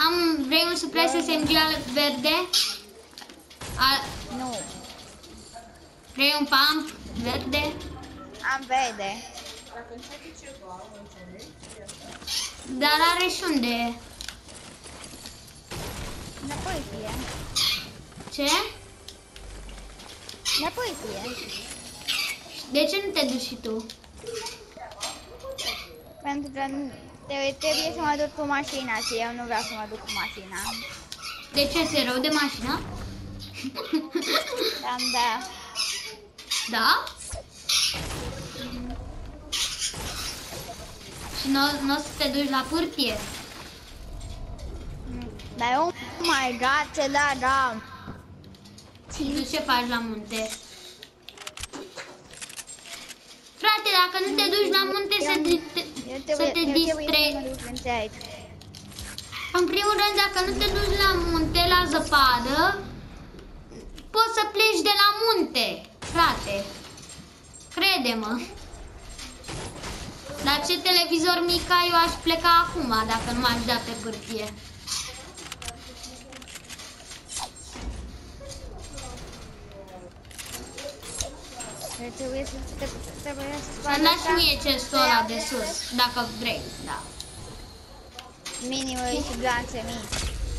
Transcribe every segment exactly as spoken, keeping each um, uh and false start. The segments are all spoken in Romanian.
Am, vrei un supres S M G al verde? Al, Nu. vrei un pump verde? Am verde. Dar are și unde? Înapoi fie. Ce? Înapoi fie. De ce nu te duci și tu? Pentru că nu- trebuie, trebuie să mă duc cu mașina și eu nu vreau să mă duc cu mașina. De ce ți-e rău de mașină? Da, da. Da? Și nu, nu o să te duci la pârtie? Dar oh my god, ce da, da. Și tu ce faci la munte? Frate, dacă nu te duci la munte să te, Eu să trebuie, te eu trebuie să mă distrezi. duc în aici. În primul rând, dacă nu te duci la munte, la zăpadă, poți să pleci de la munte, frate. Crede-mă. La ce televizor mic ai, eu aș pleca acum, dacă nu m-aș da pe pârtie. Eu trebuie să trebuie să Să-mi dați și mie chestul ăla de sus, dacă vrei, da. Minimuri și glanțe mici.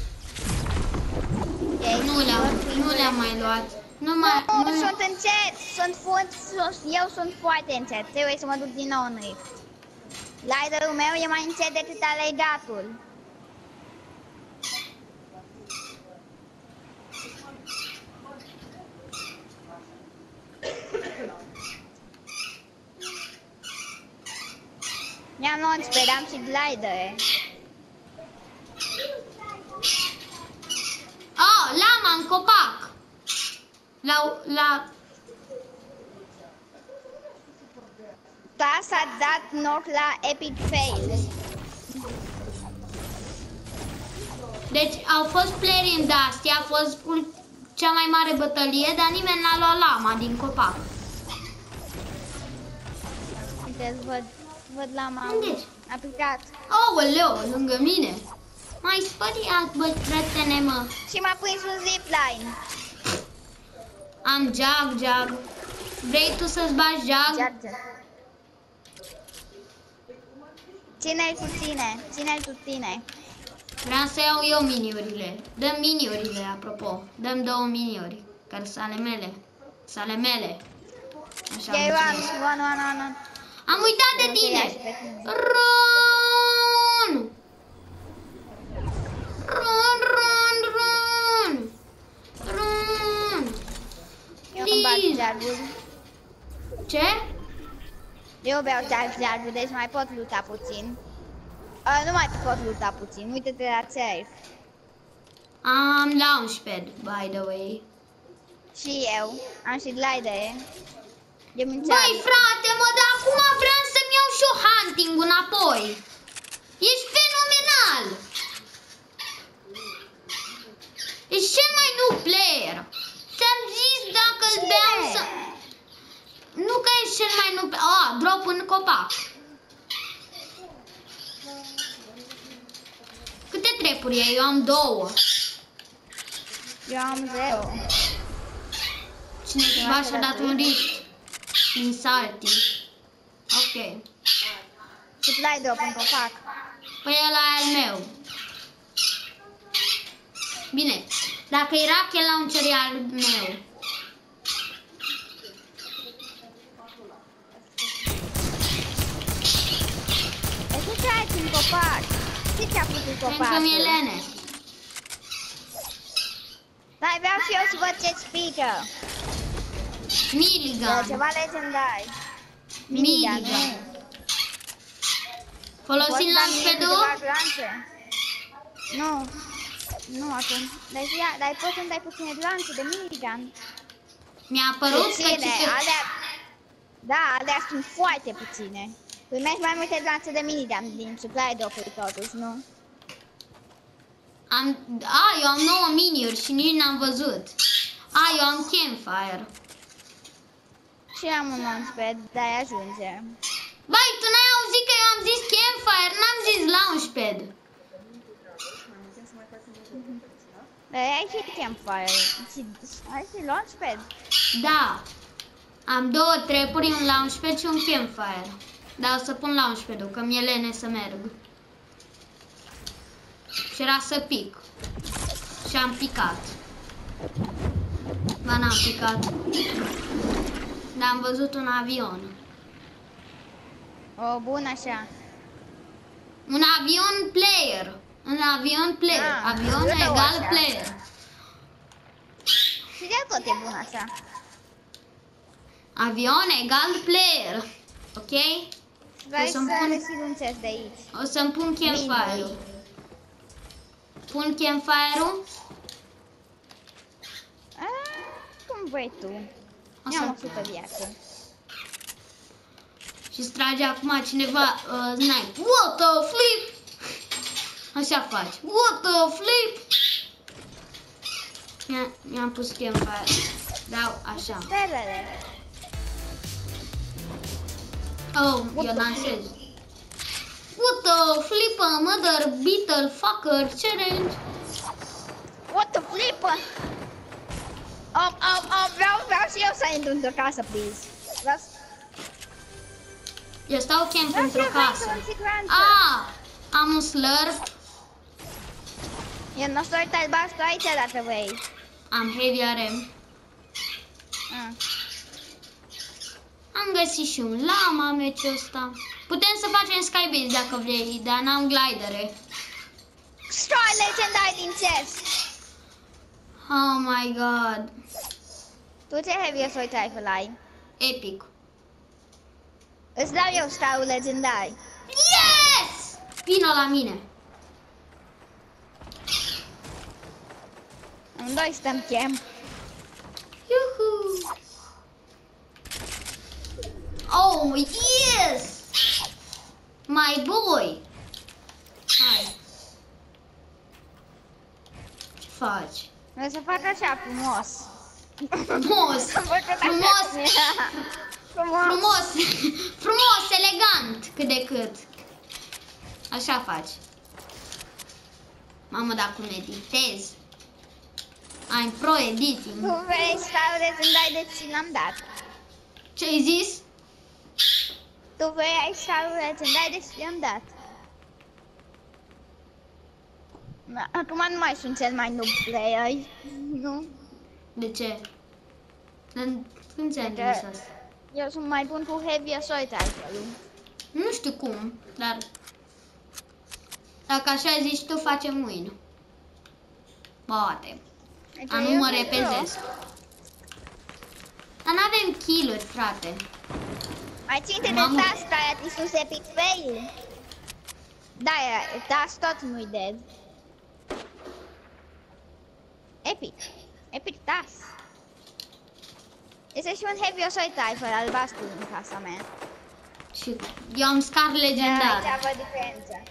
Ei, Nu le-am, eu- nu le-am mai luat. Nu mai, Nu, nu, sunt încet, sunt foarte, eu sunt foarte încet, trebuie să mă duc din nou în rift. Liderul meu e mai încet decât alegatul. Mi-am launchpad, am și glidere. oh, lama în copac. La, la, Da, s-a dat knock la Epic Fail. deci au fost playeri în Dusty, a fost ul- cea mai mare bătălie, dar nimeni n-a luat lama din copac. Uite, văd, văd lama. Unde ești? A picat. Aoleu, lângă mine. Mai spăriat, bă, prietene, mă. Și m-a prins un zipline. Am jag, jag. Vrei tu să-ți bagi jag? George. Ține-l cu tine, ține-l cu tine. Vreau să iau eu miniurile. Dăm miniurile, apropo. Dăm două miniuri. Care sunt ale mele. Sunt ale mele. Așa Ei, am one, înțeles. one, one, one, one. Am uitat de Eu te ia și tine. pe tine. Run! Run, run, run! Run! Eu îmi bag Please. geargul. Ce? Eu beau geargul, deci mai pot luta puțin. Uh, nu mai pot luta puțin, uite-te la safe. Am launchpad, by the way. Și eu, am și glidere. Eu Băi, frate, mă, dar acum vreau să-mi iau și eu hunting înapoi. Ești fenomenal. Ești cel mai noob player. Ți-am zis dacă îl beau să... Nu că ești cel mai noob... Ah, drop în copac. Câte trepuri e? Eu am două. Eu am zero. Cineva și-a dat un rift. Insalti. Ok. Supply drop în copac. Păi ăla e al meu. Bine, dacă e rocket launcher e al meu. De ce ce ai în copac? Ce ți-a făcut copacul? Pentru că mi-e lene. Dar vreau și eu să văd ce speaker. De Milligun. ceva legendar. Milligun. nu. Folosim Poți da mie launchpad-ul? câteva glanțe? Nu. Nu atunci. Dar, ia, dar poți să-mi dai puține glanțe de minigun. Mi-a apărut că Puține, cică... alea... Da, alea sunt foarte puține. Primești mai multe glanțe de minigun din supply drop-uri totuși, nu? Am... A, eu am nouă miniuri și nici n-am văzut. A, eu am campfire. Și am un launchpad, dar ajunge. Băi, tu n-ai auzit că eu am zis campfire, n-am zis launchpad. Dar ai și campfire. Și ai și launchpad. Da. Am două trepuri, un launchpad și un campfire. Dar o să pun launchpad-ul, că mi-e lene să merg. Și era să pic. Și am picat. Ba n-am picat. Dar am văzut un avion. O, bun așa. Un avion player. Un avion player. Ah, avion eu dau egal așa. player. Și de tot e bun așa. Avion egal player. Ok? Vrei O să să-mi pun- deschid un chest de aici. O să-mi pun campfire-ul. Pun campfire-ul. Ah, cum vrei tu. O Eu am să- o sută viață. Și strage acum cineva uh, snipe. What the flip? Așa faci. What the flip? Mi-a- Mi-am pus campfire. Dau așa. Stelele. Oh, eu dansez. What the flip, mother beetle fucker challenge. What the flip? Um, um, um, vreau, vreau și eu să intru într-o casă, please. Vreau să... Eu stau camp Vreau și într-o eu să intru casă. în siguranță. Ah, am un slurp. E un nostort albastru aici dacă vrei. Am heavy R M. Ah. Am găsit și un lama meciul ăsta. Putem să facem skybase dacă vrei, dar n-am glidere. Stroy legendary din chest. Oh my god. Tu ce heavy assault rifle ai? Epic. Îți dau eu starul legendary. Yes! Vino la mine. Amândoi stăm camp. Yuhu. Oh, yes! My boy. Hai. Ce faci? O să fac așa frumos. Frumos. Am făcut așa. Frumos. Frumos. Frumos. Frumos, elegant, cât de cât. Așa faci. Mamă, dar cum editez. I'm pro editing. Tu vrei starul legendary de ți l-am dat. Ce ai zis? Tu vrei starul legendary de ți l-am dat. Da, acum nu mai sunt cel mai noob player. Nu. De ce? Dar cum ți-am De- zis asta? Eu sunt mai bun cu heavy assault rifle-ul. Nu știu cum, dar dacă așa zici tu, facem mâine. Poate. Deci A nu eu mă sunt repezesc. Dar n-avem kill-uri, frate. Mai ținte de Mamă. task aia ti sus epic fail. Da, e- task tot nu-i dead. Epic. Epic task. Este și un heavy assault rifle albastru în casa mea. Și eu am scar legendar. Aici văd diferența.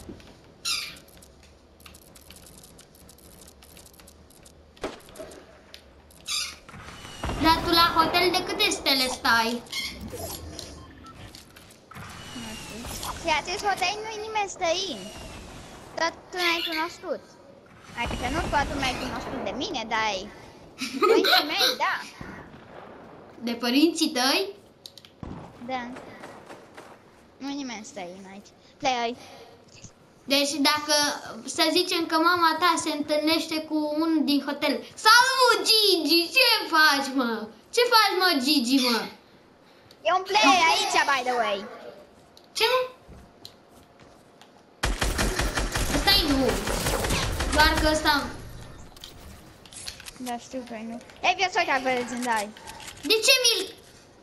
Dar tu la hotel de câte stele stai? Nu știu. Și acest hotel nu-i nimeni străin. Tot tu n-ai cunoscut. Adică nu toată mai cunoscut de mine, dar ai părinții mei, da. De părinții tăi? Da. Nu nimeni străin aici. Player. Deci dacă, să zicem că mama ta se întâlnește cu unul din hotel. Salut, Gigi! Ce faci, mă? Ce faci, mă, Gigi, mă? E un player aici, by the way. Ce, mă? Ăsta-i nu. Doar că ăsta... Da, știu că nu. E viața ca pe legendari. De ce mi-l...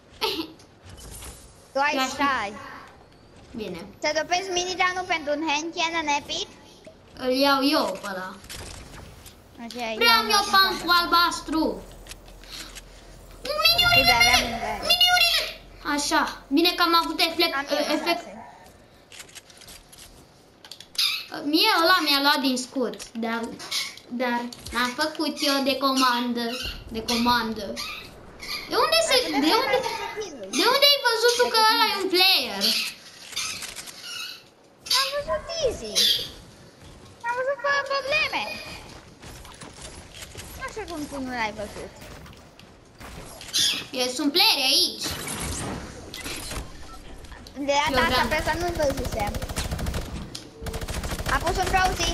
Tu ai Da, stai. Bine. Să dopezi minigunul pentru un hand cannon epic? Îl iau eu pe ăla. Ok, Vreau eu pancul albastru. Miniurile Da, aveam mele! un verde. Miniurile! Așa. Bine că am avut efect... Am eu efect... șase. Mie ăla mi-a luat din scut. Dar... Dar... N-am făcut eu de comandă. De comandă. De unde se... Ai putea De să unde... faci zece kill-uri. De unde ai văzut tu că ăla e un player? Am văzut easy. Am văzut fără probleme. cum tu nu l-ai văzut? Eu sunt playeri aici. De data asta pe să nu-l văzusem. A pus un frozen.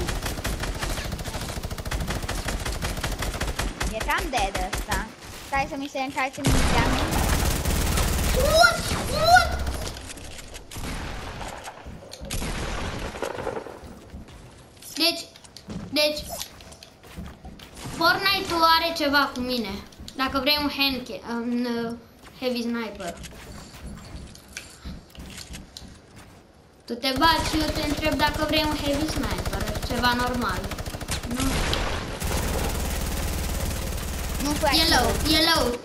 E cam dead ăsta. Stai să mi se încarce muniția mea. What? What? Deci, deci, Fortnite-ul are ceva cu mine. Dacă vrei un handke, un uh, heavy sniper. Tu te bați și eu te întreb dacă vrei un heavy sniper, ceva normal. Nu? Nu faci. E low, e low.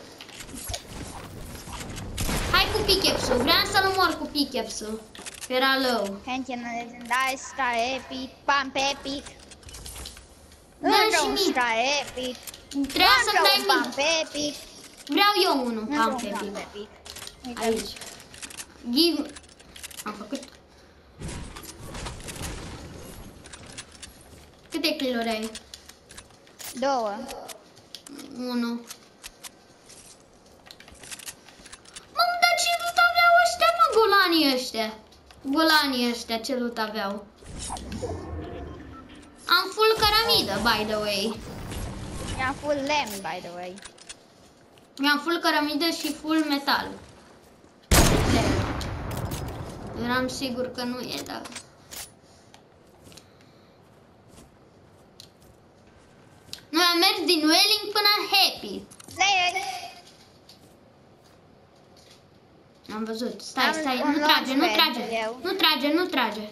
Hai cu pickaxe-ul, vreau să-l omor cu pickaxe-ul. Era low. Hentin legendary, star epic, pump epic. Da, Încă și un mie. star epic. Trebuia să-mi Încă dai un mie. pump epic. Vreau eu unul, Încă pump un epic. pump epic. Uite. Aici. Give... Am făcut. Câte kill-uri ai? Două. Unu. Mamă, dar ce loot aveau ăștia, mă, golanii ăștia? Golanii ăștia, ce loot aveau? Am full caramidă, by the way. I-am full lemn, by the way. Mi-am full caramidă și full metal. Eram sigur că nu e, dar... Noi am mers din Welling până Happy. Am văzut. Stai, Am stai, un nu trage, nu launchpad trage. eu. Nu trage, nu trage.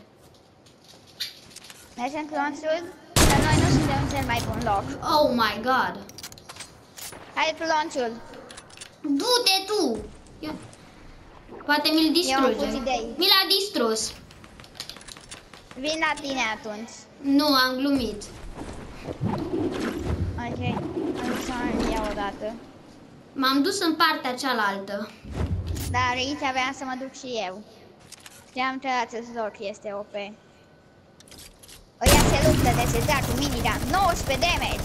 Mergem cu launch-ul, dar noi nu suntem în cel mai bun loc. Oh my god. Hai cu launch-ul. Du-te tu. Eu... Poate mi-l Eu am pus distruge. idei. Mi l-a distrus. Vin la tine atunci. Nu, am glumit. Ok, am să mai iau o dată. M-am dus în partea cealaltă. Dar aici aveam să mă duc și eu. Știam că acest loc este O P. Ăia se luptă de se dea cu minigun. nouăsprezece damage.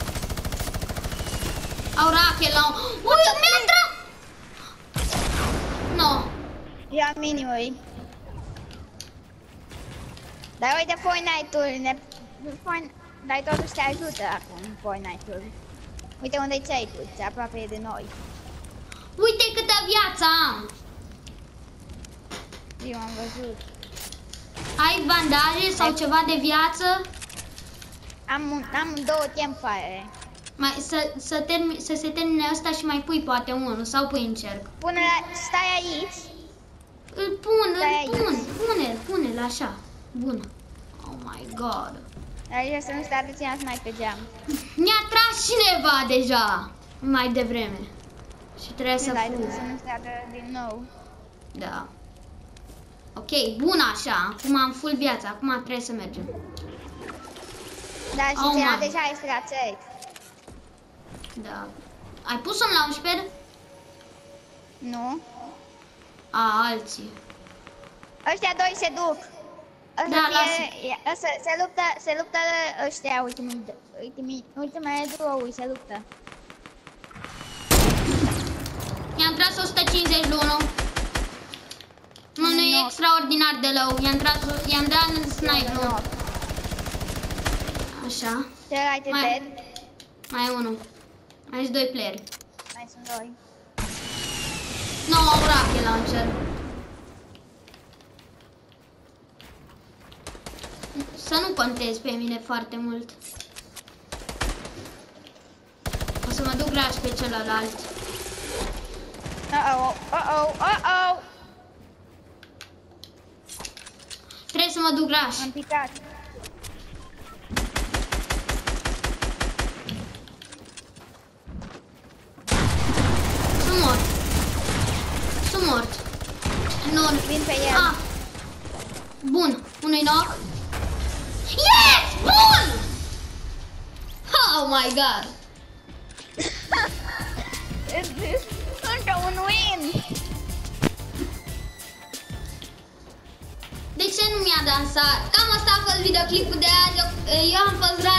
Au rache la... Ui, mi-a intrat! No. Ia minimui. Dar uite Fortnite-ul ne... Fortnite... Dar totuși te ajută acum Fortnite-ul. Uite unde ți-ai tu, aproape e de noi. Uite câtă viață am. Eu am văzut. Ai bandaje sau ceva de viață? Am, un, am două campfire. Mai, să, să, termi, să se termine ăsta și mai pui poate unul sau pui în cerc. Pune la... Stai aici. Îl pun, Stai îl pun, aici. pune-l, pune-l așa. Bun. Oh my god. Dar eu să nu stai atenția mai pe geam. Mi-a tras cineva deja. Mai devreme. Și trebuie să Să fug. să nu stai din nou. Da. Ok, bun așa. Acum am full viață. Acum trebuie să mergem. Da, și Oh, ți-a my. deja este la țări. Da. Ai pus un launchpad? Nu? A, alții. Ăștia doi se duc. Ăsta Da, fie, e- ăsta, se luptă, se luptă ăștia, ultimii, ultimii, ultimele două, se luptă. I-am tras o sută cincizeci de unu. Nu, nu e Nu. extraordinar de low. I-am tras, i-am dat în sniper. Așa. Celălalt e Mai- dead. Mai e unul. Mai sunt doi playeri. Mai sunt doi. Nu, au rocket launcher. Să nu contez pe mine foarte mult. O să mă duc graș pe celălalt. Uh-oh, uh-oh, uh-oh. Trebuie să mă duc graș. Am picat. Sunt mort. Sunt mort. Nu. Vin pe el. Ah. Bun. Unui knock. Yes! Bun! Oh my god. Încă un win! De ce nu mi-a dansat? Cam asta a fost videoclipul de azi. Eu am fost